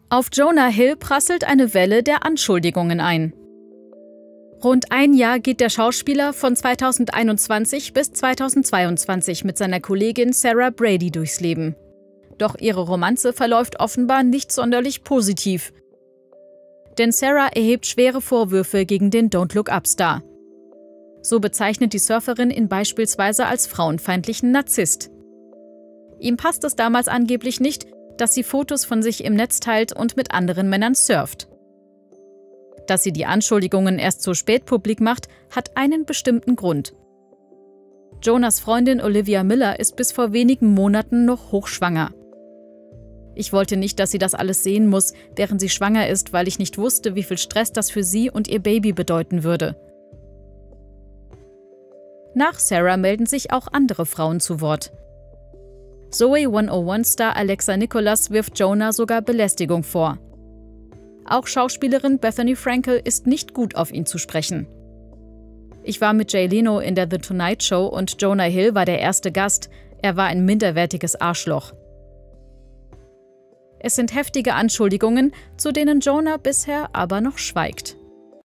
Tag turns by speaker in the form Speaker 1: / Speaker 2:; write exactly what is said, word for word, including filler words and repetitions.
Speaker 1: Auf Jonah Hill prasselt eine Welle der Anschuldigungen ein. Rund ein Jahr geht der Schauspieler von zweitausendeinundzwanzig bis zweitausendzweiundzwanzig mit seiner Kollegin Sarah Brady durchs Leben. Doch ihre Romanze verläuft offenbar nicht sonderlich positiv. Denn Sarah erhebt schwere Vorwürfe gegen den Don't Look Up-Star. So bezeichnet die Surferin ihn beispielsweise als frauenfeindlichen Narzisst. Ihm passt es damals angeblich nicht, dass sie Fotos von sich im Netz teilt und mit anderen Männern surft. Dass sie die Anschuldigungen erst so spät publik macht, hat einen bestimmten Grund. Jonahs Freundin Olivia Miller ist bis vor wenigen Monaten noch hochschwanger. Ich wollte nicht, dass sie das alles sehen muss, während sie schwanger ist, weil ich nicht wusste, wie viel Stress das für sie und ihr Baby bedeuten würde. Nach Sarah melden sich auch andere Frauen zu Wort. Zoe hundertundeins-Star Alexa Nikolas wirft Jonah sogar Belästigung vor. Auch Schauspielerin Bethany Frankel ist nicht gut auf ihn zu sprechen. Ich war mit Jay Leno in der The Tonight Show und Jonah Hill war der erste Gast. Er war ein minderwertiges Arschloch. Es sind heftige Anschuldigungen, zu denen Jonah bisher aber noch schweigt.